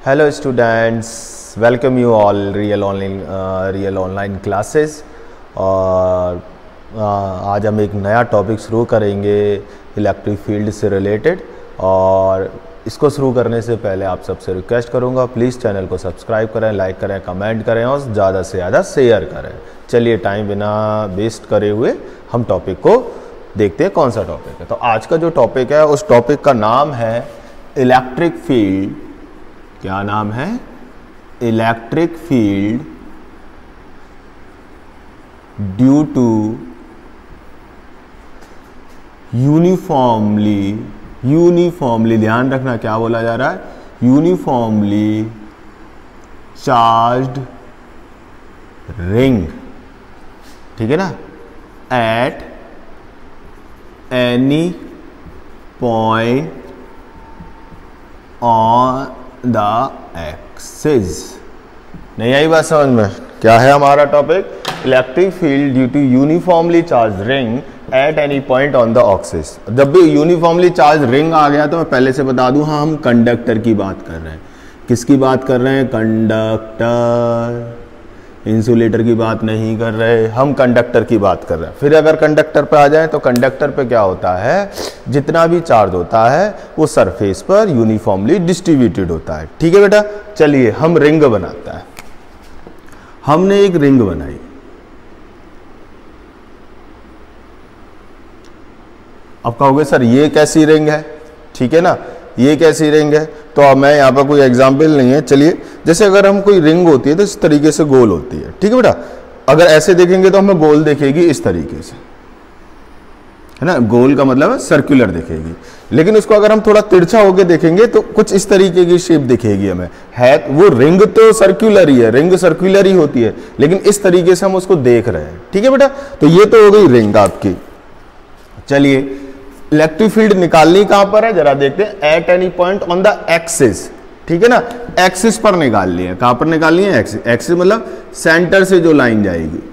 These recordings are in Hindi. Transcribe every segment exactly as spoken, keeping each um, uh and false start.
Hello students, welcome you all real online real online classes. और uh, आज हम एक नया टॉपिक शुरू करेंगे इलेक्ट्रिक फील्ड से रिलेटेड। और इसको शुरू करने से पहले आप सबसे रिक्वेस्ट करूंगा, प्लीज़ चैनल को सब्सक्राइब करें, लाइक करें, कमेंट करें और ज़्यादा से ज़्यादा शेयर करें। चलिए टाइम बिना वेस्ट करे हुए हम टॉपिक को देखते हैं कौन सा टॉपिक है। तो आज का जो टॉपिक है उस टॉपिक का नाम है इलेक्ट्रिक फील्ड। क्या नाम है? Electric field due to uniformly uniformly ध्यान रखना क्या बोला जा रहा है, यूनिफॉर्मली चार्ज्ड रिंग, ठीक है ना, at any point on the axis. नहीं आई बात समझ में? क्या है हमारा topic? Electric field due to uniformly charge ring at any point on the axis. जब भी यूनिफॉर्मली चार्ज रिंग आ गया तो मैं पहले से बता दूं, हाँ हम कंडक्टर की बात कर रहे हैं। किसकी बात कर रहे हैं? कंडक्टर। इंसुलेटर की बात नहीं कर रहे, हम कंडक्टर की बात कर रहे हैं। फिर अगर कंडक्टर पे आ जाए तो कंडक्टर पे क्या होता है, जितना भी चार्ज होता है वो सरफेस पर यूनिफॉर्मली डिस्ट्रीब्यूटेड होता है। ठीक है बेटा, चलिए हम रिंग बनाते हैं। हमने एक रिंग बनाई, अब कहोगे सर ये कैसी रिंग है, ठीक है ना, ये कैसी रिंग है? तो अब मैं यहाँ पर कोई एग्जाम्पल नहीं है। चलिए जैसे अगर हम कोई रिंग होती है तो इस तरीके से गोल होती है, ठीक है बेटा। अगर ऐसे देखेंगे तो हमें गोल दिखेगी इस तरीके से, है ना, गोल का मतलब है सर्कुलर दिखेगी। लेकिन उसको अगर हम थोड़ा तिरछा होकर देखेंगे तो कुछ इस तरीके की शेप दिखेगी हमें। है वो रिंग तो सर्कुलर ही है, रिंग सर्कुलर ही होती है, लेकिन इस तरीके से हम उसको देख रहे हैं, ठीक है बेटा। तो ये तो हो गई रिंग आपकी। चलिए इलेक्ट्रिक फील्ड निकालनी कहां पर है जरा देखते हैं। At any point on the axis, ठीक है ना, एक्सिस पर निकालनी है। कहां पर निकालनी है? एक्सिस। एक्सिस मतलब सेंटर से जो लाइन जाएगी,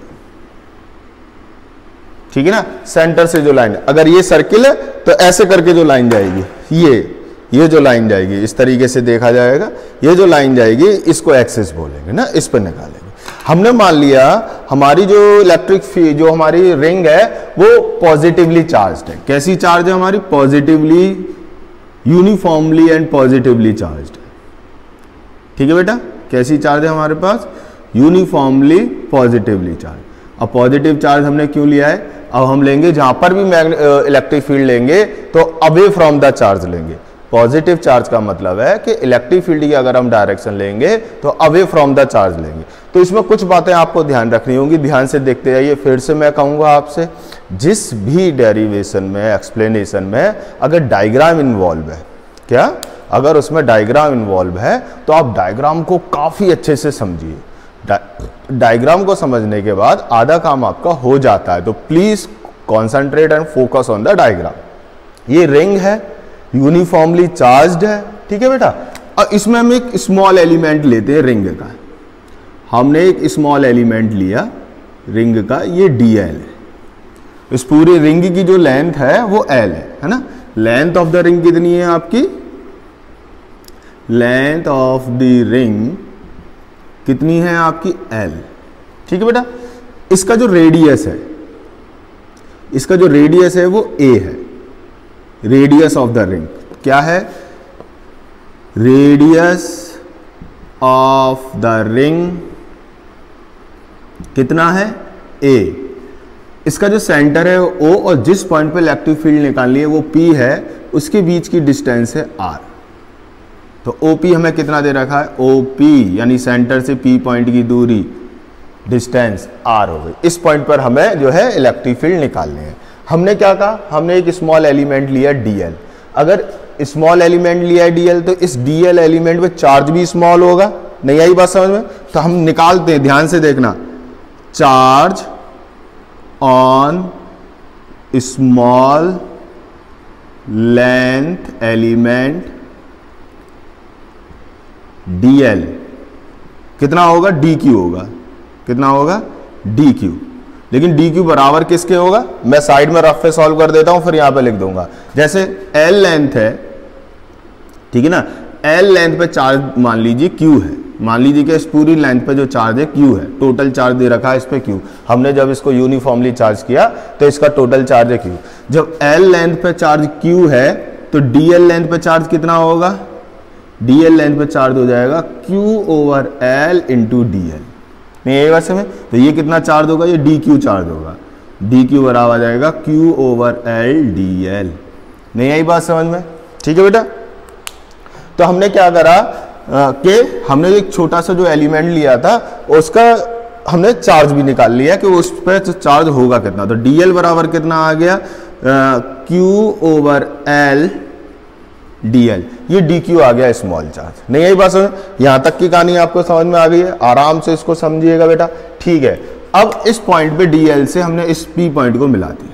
ठीक है ना, सेंटर से जो लाइन, अगर ये सर्किल है तो ऐसे करके जो लाइन जाएगी, ये ये जो लाइन जाएगी इस तरीके से देखा जाएगा, ये जो लाइन जाएगी इसको एक्सिस बोलेंगे ना, इस पर निकालेंगे। हमने मान लिया हमारी जो इलेक्ट्रिक फील्ड, जो हमारी रिंग है वो पॉजिटिवली चार्ज्ड है। कैसी चार्ज है हमारी? Positively, uniformly and positively charged है, ठीक है बेटा। कैसी चार्ज है हमारे पास? Uniformly positively charge. अब पॉजिटिव चार्ज हमने क्यों लिया है? अब हम लेंगे जहां पर भी इलेक्ट्रिक फील्ड लेंगे तो अवे फ्रॉम द चार्ज लेंगे। पॉजिटिव चार्ज का मतलब है कि इलेक्ट्रिक फील्ड की अगर हम डायरेक्शन लेंगे तो अवे फ्रॉम द चार्ज लेंगे। तो इसमें कुछ बातें आपको ध्यान रखनी होंगी, ध्यान से देखते जाइए। फिर से मैं कहूंगा आपसे, जिस भी डेरिवेशन में, एक्सप्लेनेशन में अगर डायग्राम इन्वॉल्व है, क्या अगर उसमें डायग्राम इन्वॉल्व है तो आप डायग्राम को काफी अच्छे से समझिए। डायग्राम को समझने के बाद आधा काम आपका हो जाता है। तो please concentrate and focus on the diagram. ये रिंग है, यूनिफॉर्मली चार्ज्ड है, ठीक है बेटा। और इसमें हम एक स्मॉल एलिमेंट लेते हैं रिंग का। हमने एक स्मॉल एलिमेंट लिया रिंग का, ये डी एल है। इस पूरी रिंग की जो लेंथ है वो एल है, है ना। लेंथ ऑफ द रिंग कितनी है आपकी? लेंथ ऑफ द रिंग कितनी है आपकी? एल, ठीक है बेटा। इसका जो रेडियस है, इसका जो रेडियस है वो ए है। रेडियस ऑफ द रिंग क्या है? रेडियस ऑफ द रिंग कितना है? ए। इसका जो सेंटर है वो ओ, और जिस पॉइंट पे इलेक्ट्रिक फील्ड निकालनी है वो पी है, उसके बीच की डिस्टेंस है आर। तो ओ पी हमें कितना दे रखा है? ओ पी यानी सेंटर से पी पॉइंट की दूरी, डिस्टेंस आर हो गई। इस पॉइंट पर हमें जो है इलेक्ट्रिक फील्ड निकालनी है। हमने क्या कहा? हमने एक स्मॉल एलिमेंट लिया डीएल। अगर स्मॉल एलिमेंट लिया है डीएल तो इस डीएल एलिमेंट में चार्ज भी स्मॉल होगा। नहीं आई बात समझ में? तो हम निकालते हैं, ध्यान से देखना। Charge on small length element DL कितना होगा? डी क्यू होगा। कितना होगा? D Q. लेकिन डी क्यू बराबर किसके होगा? मैं साइड में रफ पे सॉल्व कर देता हूं, फिर यहां पे लिख दूंगा। जैसे एल लेंथ है, ठीक है ना, एल लेंथ पे चार्ज मान लीजिए Q है, मान लीजिए कि इस पूरी लेंथ पे जो चार्ज है Q है, टोटल चार्ज दे रखा है इस पे Q, हमने जब इसको यूनिफॉर्मली चार्ज किया तो इसका टोटल चार्ज है Q। जब L लेंथ पे चार्ज Q है तो डी एल लेंथ पे चार्ज कितना होगा, डी एल लेंथ पे चार्ज हो जाएगा Q over L into D L. नहीं यही बात समझ, तो ये कितना चार्ज होगा, ये डी क्यू चार्ज होगा, डी क्यू बराबर आ जाएगा Q over L D L. नहीं यही बात समझ में, ठीक है बेटा। तो हमने क्या करा कि हमने एक छोटा सा जो एलिमेंट लिया था उसका हमने चार्ज भी निकाल लिया कि उस पर तो चार्ज होगा कितना, तो डी एल बराबर कितना आ गया, Q over L D L, ये डी क्यू आ गया स्मॉल चार्ज। नहीं यही बात समझ, यहां तक की कहानी आपको समझ में आ गई है, आराम से इसको समझिएगा बेटा, ठीक है। अब इस पॉइंट पे डी एल से हमने इस P पॉइंट को मिला दिया,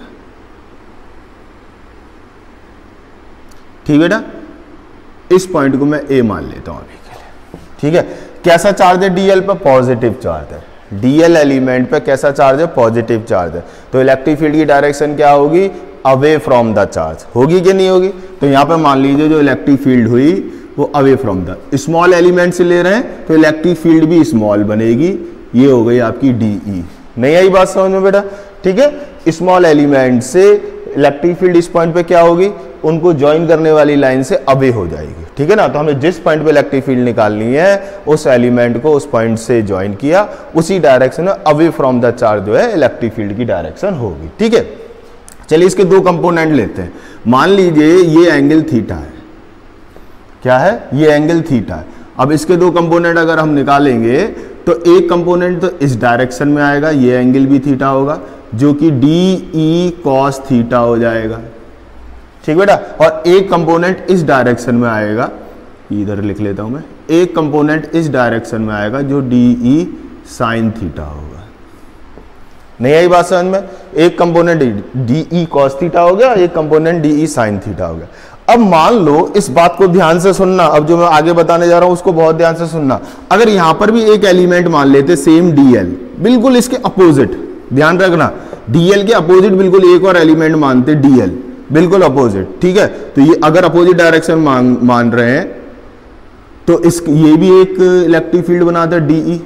ठीक बेटा, इस पॉइंट को मैं A मान लेता हूं अभी के लिए, ठीक है। कैसा चार्ज है डी एल पर, पॉजिटिव चार्ज है, डी एल एलिमेंट पे कैसा चार्ज है, पॉजिटिव चार्ज है, तो इलेक्ट्रिक फील्ड की डायरेक्शन क्या होगी, अवे फ्रॉम द चार्ज, होगी कि नहीं होगी। तो यहां पे मान लीजिए जो इलेक्ट्रिक फील्ड हुई वो away from the, small element से ले रहे हैं तो इलेक्ट्रिक फील्ड भी स्मॉल बनेगी, ये हो गई आपकी डी ई। नहीं आई बात समझ में बेटा, ठीक है। स्मॉल एलिमेंट से इलेक्ट्रिक फील्ड इस पॉइंट पे क्या होगी, उनको ज्वाइन करने वाली लाइन से अवे हो जाएगी, ठीक है ना। तो हमें जिस पॉइंट पे इलेक्ट्रिक फील्ड निकालनी है उस एलिमेंट को उस पॉइंट से ज्वाइन किया, उसी डायरेक्शन में अवे फ्रॉम द चार्ज जो है इलेक्ट्रिक फील्ड की डायरेक्शन होगी, ठीक है। चलिए इसके दो कंपोनेंट लेते हैं। मान लीजिए ये एंगल थीटा है, क्या है, ये एंगल थीटा है। अब इसके दो कंपोनेंट अगर हम निकालेंगे तो एक कंपोनेंट तो इस डायरेक्शन में आएगा, ये एंगल भी थीटा होगा, जो कि डी ई कॉस थीटा हो जाएगा, ठीक बेटा। और एक कंपोनेंट इस डायरेक्शन में आएगा, इधर लिख लेता हूं मैं, एक कंपोनेंट इस डायरेक्शन में आएगा जो डी ई साइन थीटा होगा। नहीं आई बात समझ में, एक कंपोनेंट डी ई कॉस थीटा हो गया, एक कंपोनेंट डी ई साइन थीटा हो गया। अब मान लो, इस बात को ध्यान से सुनना, अब जो मैं आगे बताने जा रहा हूं उसको बहुत ध्यान से सुनना। अगर यहां पर भी एक एलिमेंट मान लेते सेम डीएल, बिल्कुल इसके अपोजिट, ध्यान रखना, डीएल के अपोजिट बिल्कुल एक और एलिमेंट मानते डीएल, बिल्कुल अपोजिट, ठीक है। तो ये अगर अपोजिट डायरेक्शन मान मान रहे हैं तो इस ये भी एक इलेक्ट्रिक फील्ड बनाता है डीई,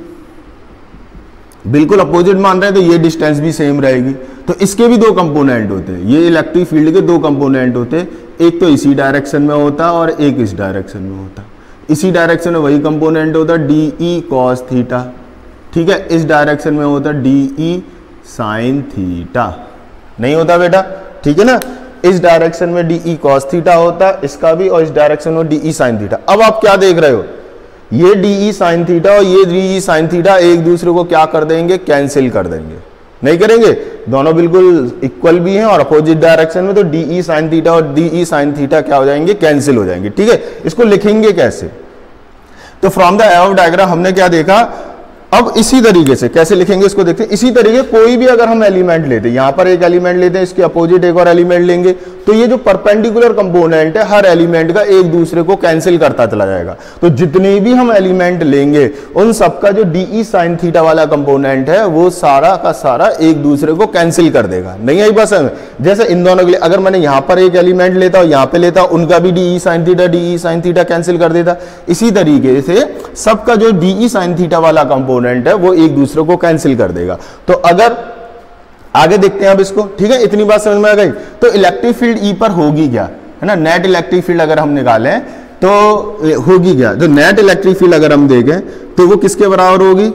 बिल्कुल अपोजिट मान रहे हैं तो ये डिस्टेंस भी सेम रहेगी। तो इसके भी दो कंपोनेंट होते हैं, ये इलेक्ट्रिक फील्ड के दो कंपोनेंट होते हैं, एक तो इसी डायरेक्शन में होता है और एक इस डायरेक्शन में होता है। इसी डायरेक्शन में वही कंपोनेंट होता है डी ई कॉस थीटा, ठीक है। इस डायरेक्शन में होता है डी ई साइन थीटा, नहीं होता बेटा, ठीक है ना। इस डायरेक्शन में डी ई कॉस थीटा होता है इसका भी, और इस डायरेक्शन में डी ई साइन थीटा। अब आप क्या देख रहे हो, ये डी ई साइन थीटा और ये डी ई साइन थीटा एक दूसरे को क्या कर देंगे, कैंसिल कर देंगे, नहीं करेंगे, दोनों बिल्कुल इक्वल भी हैं और अपोजिट डायरेक्शन में, तो डी ई साइन थीटा और डी ई साइन थीटा क्या हो जाएंगे, कैंसिल हो जाएंगे, ठीक है। इसको लिखेंगे कैसे, तो फ्रॉम द अबव डायग्राम हमने क्या देखा, अब इसी तरीके से कैसे लिखेंगे इसको देखते हैं। इसी तरीके कोई भी अगर हम एलिमेंट लेते हैं, यहां पर एक एलिमेंट लेते हैं, इसके अपोजिट एक और एलिमेंट लेंगे, तो ये जो परपेंडिकुलर कंपोनेंट है हर एलिमेंट का एक दूसरे को कैंसिल करता चला जाएगा। तो जितने भी हम एलिमेंट लेंगे उन सबका जो डी ई साइन थीटा वाला कंपोनेंट है वो सारा का सारा एक दूसरे को कैंसिल कर देगा, नहीं आई बस। जैसे इन दोनों के लिए अगर मैंने यहां पर एक एलिमेंट लेता और यहां पर लेता, उनका भी डी ई sine theta D E sine theta cancel कर देता। इसी तरीके से सबका जो डी ई साइन थीटा वाला कंपोनेंट है वो एक दूसरे को कैंसिल कर देगा। तो अगर आगे देखते हैं अब इसको, ठीक है, इतनी बात समझ में आ गई। तो इलेक्ट्रिक फील्ड ई पर होगी क्या, है ना, नेट इलेक्ट्रिक फील्ड अगर हम निकालें तो होगी क्या, जो नेट इलेक्ट्रिक फील्ड अगर हम देखें तो वो किसके बराबर होगी,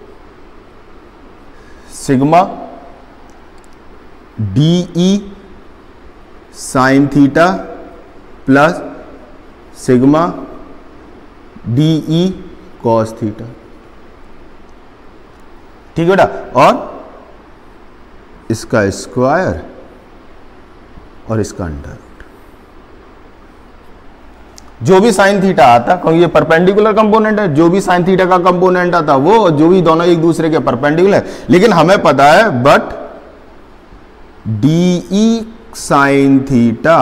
सिग्मा डी ई sine theta plus sigma d ई कॉस थीटा, ठीक है बेटा। और इसका स्क्वायर और इसका अंडर रूट, जो भी साइन थीटा आता, क्योंकि ये परपेंडिकुलर कंपोनेंट है, जो भी साइन थीटा का कंपोनेंट आता वो, जो भी दोनों एक दूसरे के परपेंडिकुलर है, लेकिन हमें पता है but d E sine theta,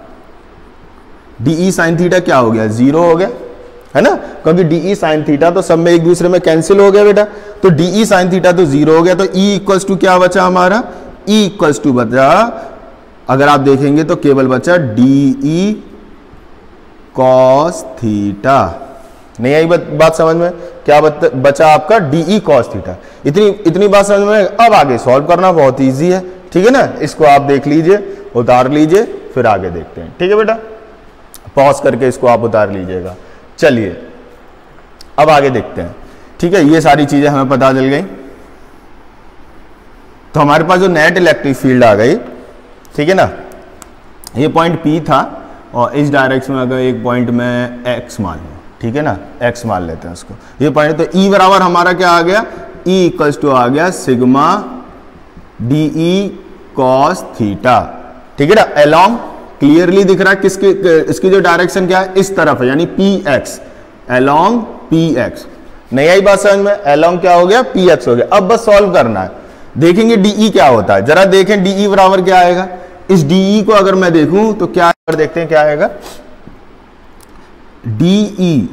D E sine theta क्या हो गया, जीरो हो गया, है ना, क्योंकि डी ई साइन थीटा तो सब में एक दूसरे में कैंसिल हो गया बेटा। तो डी ई साइन थीटा तो जीरो हो गया, तो ई इक्वल्स टू क्या बचा हमारा, ई इक्वल्स टू बचा, अगर आप देखेंगे तो केवल बचा डी ई कॉस थीटा। नहीं आई बात समझ में? क्या बचा आपका? D e cos theta. इतनी इतनी बात समझ में? अब आगे सॉल्व करना बहुत इजी है, ठीक है ना। इसको आप देख लीजिए, उतार लीजिए, फिर आगे देखते हैं, ठीक है बेटा। पॉज करके इसको आप उतार लीजिएगा। चलिए अब आगे देखते हैं, ठीक है। ये सारी चीजें हमें पता चल गई। तो हमारे पास जो नेट इलेक्ट्रिक फील्ड आ गई, ठीक है ना, ये पॉइंट P था और इस डायरेक्शन में अगर एक पॉइंट में X मान लो, ठीक है ना, X मान लेते हैं उसको, ये पॉइंट। तो E बराबर हमारा क्या आ गया? E इक्वल्स टू आ गया सिग्मा डी ई कॉस थीटा, ठीक है ना। अलोंग क्लियरली दिख रहा है किसकी, इसकी जो डायरेक्शन क्या है? इस तरफ है, यानी p x, along p x. नहीं आई बात समझ में? अलोंग क्या हो गया? पी एक्स हो गया। अब बस सॉल्व करना है, देखेंगे डीई क्या होता है। जरा देखें डीई बराबर क्या आएगा। इस डीई को अगर मैं देखूं तो क्या, देखते हैं क्या आएगा। डीई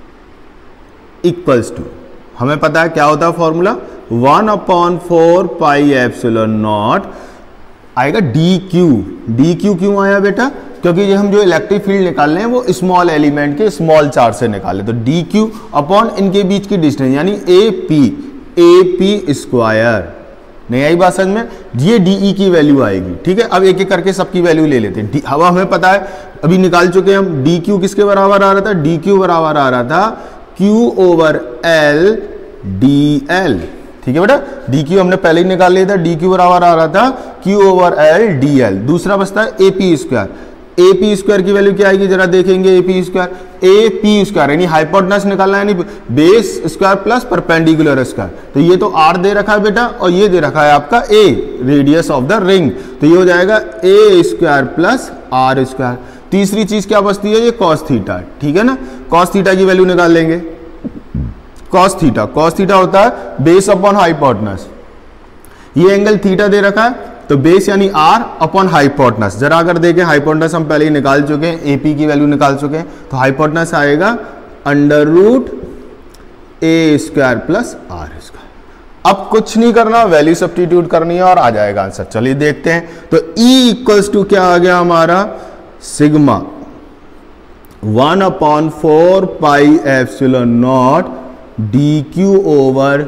इक्वल्स टू, हमें पता है क्या होता है formula, one upon four pi epsilon naught आएगा डी क्यू। डी क्यू क्यों आया बेटा? क्योंकि ये हम जो इलेक्ट्रिक फील्ड निकाल रहे हैं वो स्मॉल एलिमेंट के स्मॉल चार्ज से निकाले, तो डी क्यू अपॉन इनके बीच की डिस्टेंस यानी a p, a p square. नहीं आई बात समझ में? ये डीई की वैल्यू आएगी, ठीक है। अब एक एक करके सबकी वैल्यू ले लेते हैं। अब हमें पता है, अभी निकाल चुके हैं हम, डी क्यू किसके बराबर आ रहा था? डी क्यू बराबर आ रहा था q over l d l, ठीक है बेटा। डी क्यू हमने पहले ही निकाल लिया था, डी क्यू बराबर आ रहा था q over l d l. दूसरा बचता है a p square. A p square की वैल्यू क्या आएगी? जरा देखेंगे। A p square, a p square यानी हाइपोटेनस निकालना है, यानी base square plus perpendicular square. तो ये तो आर दे रखा है बेटा, और ये दे रखा है आपका a, radius of the ring. तो ये हो जाएगा a square plus r square. तीसरी चीज क्या बचती है? ये कॉस थीटा, ठीक है ना। कॉस थीटा की वैल्यू निकाल लेंगे। कॉस थीटा, कॉस थीटा होता है बेस अपॉन हाइपोटेनस। ये एंगल थीटा दे रखा है, तो बेस यानी आर अपॉन हाइपोटेनस। जरा अगर देखें, हाइपोटेनस हम पहले ही निकाल चुके हैं, एपी की वैल्यू निकाल चुके हैं, तो हाइपोटेनस आएगा under root a square plus r square. अब कुछ नहीं करना, वैल्यू सब्स्टिट्यूट करनी है और आ जाएगा आंसर। चलिए देखते हैं। तो E इक्वल्स टू क्या आ गया हमारा? Sigma one upon four pi epsilon naught d q over,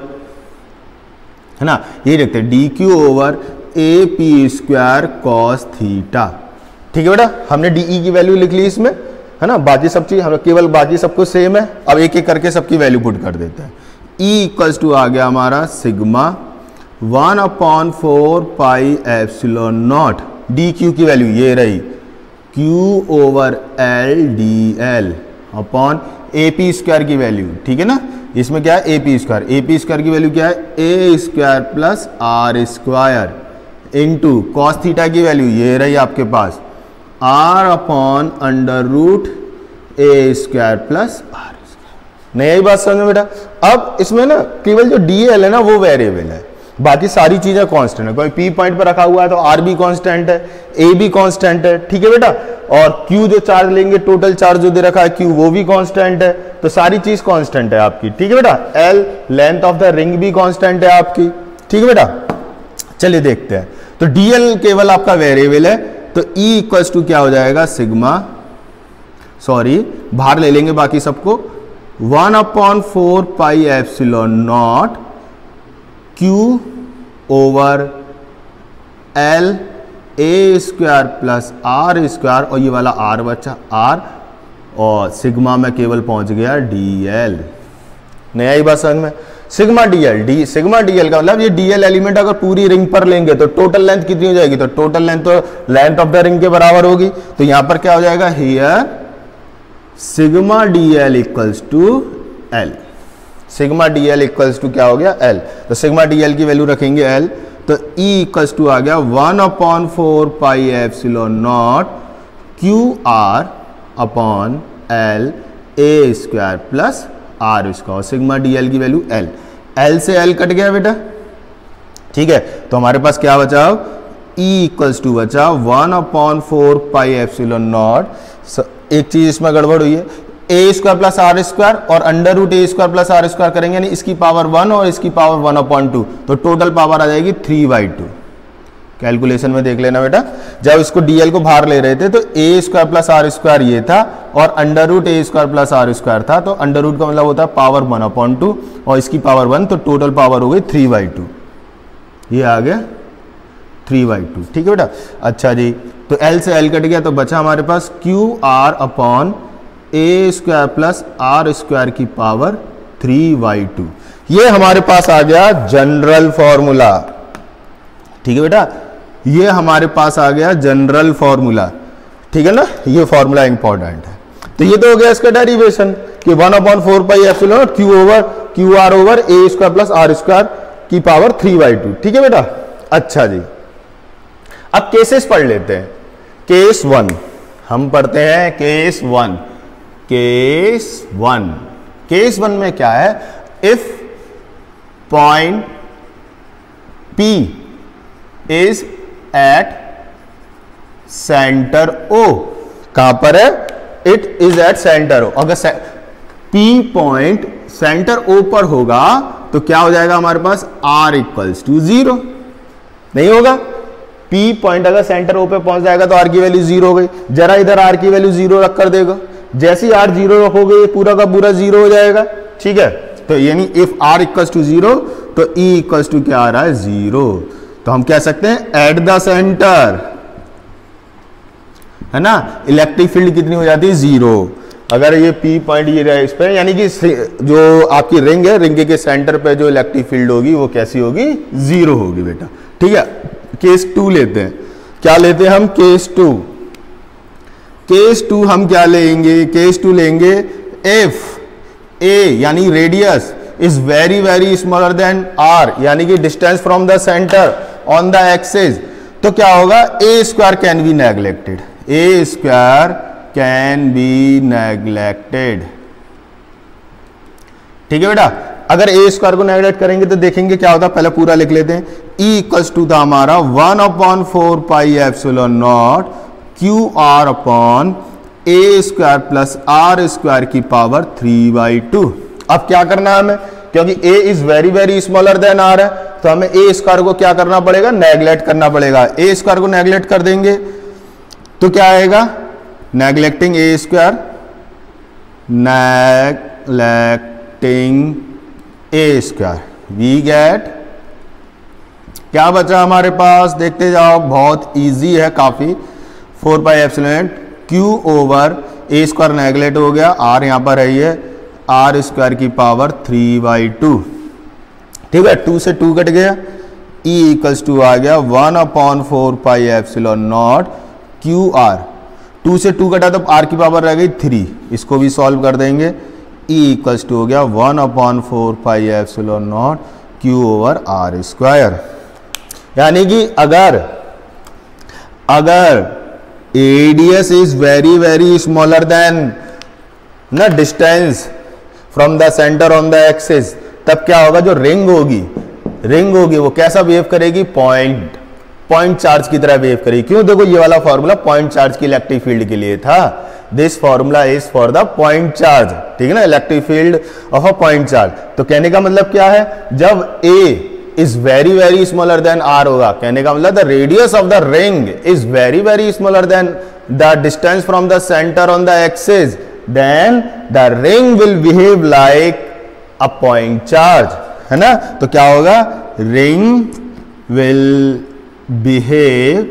है ना, ये देखते हैं, d q over a p square cos theta, ठीक है बेटा। हमने डीई की वैल्यू लिख ली इसमें, है ना। बाकी सब चीज हम केवल बाकी सब कुछ सेम है। अब एक एक करके सबकी वैल्यू पुट कर देते हैं। ई इक्वल्स टू आ गया हमारा sigma one upon four pi epsilon naught, d q की वैल्यू ये रही, q over l d l upon a p square की वैल्यू, ठीक है ना। इसमें क्या है? A p square. A p square की वैल्यू क्या है? A square plus r square into cos theta की वैल्यू ये रही आपके पास, r upon under root a square plus r square. नहीं यही बात समझ में बेटा? अब इसमें ना केवल जो डी एल है ना वो वेरिएबल है, बाकी सारी चीजें कांस्टेंट है। कोई पी पॉइंट पर रखा हुआ है तो आर भी कांस्टेंट है, ए भी कांस्टेंट है, ठीक है बेटा। और क्यू जो चार्ज लेंगे, टोटल चार्ज जो दे रखा है क्यू, वो भी कांस्टेंट है। तो सारी चीज कांस्टेंट है आपकी, ठीक है बेटा। L length of the ring भी कांस्टेंट है आपकी, ठीक है बेटा। चलिए देखते हैं। तो डीएल केवल आपका वेरिएबल है, तो ई इक्वल्स टू क्या हो जाएगा? सिग्मा, सॉरी बाहर ले लेंगे बाकी सबको, one upon four pi epsilon naught q over l a square plus r square, और ये वाला आर बचा आर, और सिग्मा में केवल पहुंच गया डी एल। नया ही बात समझ में? Sigma d l, d sigma d l का मतलब ये डी एल एलिमेंट अगर पूरी रिंग पर लेंगे तो टोटल लेंथ कितनी हो जाएगी? तो टोटल लेंथ तो लेंथ ऑफ द रिंग के बराबर होगी। तो यहां पर क्या हो जाएगा? Here sigma d l equals to l. Sigma d l equals to क्या हो गया? एल। तो सिग्मा डी एल की वैल्यू रखेंगे एल, तो ई इक्वल्स टू आ गया one upon four pi epsilon naught q r upon l a square plus r square. Sigma d l की वैल्यू एल, एल से एल कट गया बेटा, ठीक है। तो हमारे पास क्या बचा? ई इक्वल्स टू बचा one upon four pi epsilon naught. एक चीज इसमें गड़बड़ हुई है, a square plus r square और under root a square plus r square करेंगे, यानी इसकी पावर वन और इसकी पावर वन अपॉन टू, तो टोटल पावर आ जाएगी थ्री बाई टू। कैलकुलेशन में देख लेना बेटा, जब इसको डीएल को बाहर ले रहे थे तो a square plus r square ये था और under root a square plus r square था, तो अंडर रूट का मतलब होता है पावर वन अपॉन टू और इसकी पावर वन, तो टोटल पावर हो गई थ्री बाई टू, ये आ गया थ्री बाई टू। ठीक है बेटा, अच्छा जी, तो एल से एल कट गया तो बचा हमारे पास q r upon a square plus r square की पावर थ्री बाई टू। ये हमारे पास आ गया जनरल फॉर्मूला। ठीक है बेटा, ये हमारे पास आ गया जनरल फॉर्मूला। ठीक है ना, ये फॉर्मूला इंपॉर्टेंट है। तो ये तो हो गया इसका डेरिवेशन कि one upon four pi epsilon q over q r over a square plus r square की पावर थ्री बाई टू। ठीक है बेटा, अच्छा जी, अब केसेस पढ़ लेते हैं। केस वन हम पढ़ते हैं, case one. Case one case one में क्या है, if point P is at centre O, कहां पर है, it is at centre O। अगर P पॉइंट सेंटर O पर होगा तो क्या हो जाएगा हमारे पास, R इक्वल्स टू जीरो। नहीं होगा, P पॉइंट अगर सेंटर O पे पहुंच जाएगा तो R की वैल्यू जीरो हो गई। जरा इधर R की वैल्यू जीरो रख कर देगा, जैसे ही R जीरो रखोगे ये पूरा का पूरा जीरो हो जाएगा। ठीक है, तो यानी if R equals to zero तो E इक्वल्स टू क्या आ रहा है, जीरो। तो हम कह सकते हैं एट द सेंटर, है ना, इलेक्ट्रिक फील्ड कितनी हो जाती है, जीरो। अगर ये P पॉइंट ये रहे इस पर, यानी कि जो आपकी रिंग है, रिंग के सेंटर पे जो इलेक्ट्रिक फील्ड होगी वो कैसी होगी, जीरो होगी बेटा। ठीक है, केस टू लेते हैं। क्या लेते हैं हम, केस टू। केस टू हम क्या लेंगे, केस टू लेंगे इफ ए यानी radius is very very smaller than r, यानी कि distance from the centre on the axis, तो क्या होगा, a square can be neglected, a square can be neglected. ठीक है बेटा, अगर ए स्क्वायर को नेग्लेक्ट करेंगे तो देखेंगे क्या होता है, पहले पूरा लिख लेते हैं। ई इक्वल्स टू था हमारा one upon four pi epsilon naught q r upon a square plus r square की पावर थ्री बाई टू। अब क्या करना है हमें, क्योंकि a is very very smaller than r है, तो हमें ए स्क्वायर को क्या करना पड़ेगा, नेग्लेक्ट करना पड़ेगा। ए स्क्वायर को नेग्लेक्ट कर देंगे तो क्या आएगा, neglecting a square, neglecting a square, we get क्या बचा हमारे पास, देखते जाओ, बहुत इजी है काफी। Four pi epsilon q over a square neglect हो गया, आर यहां पर है, आर स्क्वायर की पावर थ्री बाई टू। ठीक है, टू से टू कट गया, ई इक्वल्स टू आ गया one upon four pi epsilon naught q r, two से टू कटा तो आर की पावर रह गई थ्री, इसको भी सॉल्व कर देंगे। ई इक्वल्स टू हो गया one upon four pi epsilon naught q over r square. यानी कि अगर अगर radius is very very smaller than ना distance from the centre on the axis, तब क्या होगा, जो रिंग होगी रिंग होगी वो कैसा बिहेव करेगी, पॉइंट पॉइंट चार्ज की तरह बिहेव करेगी। क्यों, देखो ये वाला फॉर्मूला पॉइंट चार्ज की इलेक्ट्रिक फील्ड के लिए था, this formula is for the point charge. ठीक है ना, electric field of a point charge. तो कहने का मतलब क्या है, जब a is very very smaller than r होगा, कहने का मतलब the radius of the ring is very very smaller than the distance from the centre on the axis, then the ring will behave like a point charge, है ना। तो क्या होगा, ring will behave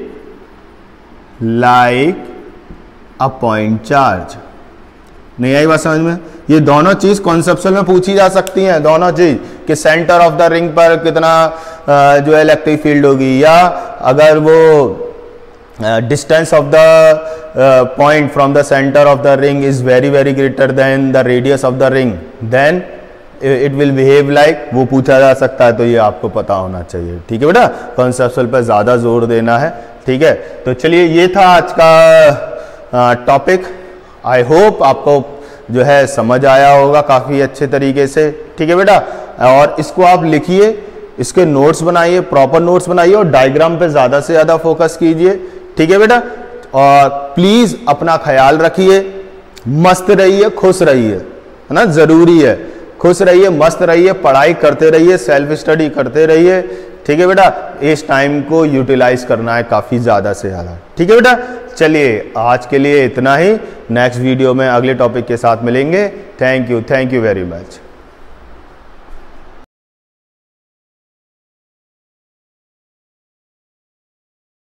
like a point charge. नहीं आई बात समझ में, ये दोनों चीज कॉन्सेप्चुअल में पूछी जा सकती हैं, दोनों चीज कि सेंटर ऑफ द रिंग पर कितना जो है इलेक्ट्रिक फील्ड होगी, या अगर वो distance of the point from the centre of the ring is very very greater than the radius of the ring, then it will behave like, वो पूछा जा सकता है। तो ये आपको पता होना चाहिए। ठीक है बेटा, कॉन्सेप्चुअल पर ज्यादा जोर देना है। ठीक है, तो चलिए ये था आज का टॉपिक। आई होप आपको जो है समझ आया होगा काफ़ी अच्छे तरीके से। ठीक है बेटा, और इसको आप लिखिए, इसके नोट्स बनाइए, प्रॉपर नोट्स बनाइए और डायग्राम पे ज़्यादा से ज़्यादा फोकस कीजिए। ठीक है बेटा, और प्लीज़ अपना ख्याल रखिए, मस्त रहिए, खुश रहिए, है ना, ज़रूरी है। खुश रहिए, मस्त रहिए, पढ़ाई करते रहिए, सेल्फ स्टडी करते रहिए। ठीक है बेटा, इस टाइम को यूटिलाइज करना है काफ़ी ज़्यादा से ज़्यादा। ठीक है बेटा, चलिए आज के लिए इतना ही। नेक्स्ट वीडियो में अगले टॉपिक के साथ मिलेंगे। Thank you, thank you very much.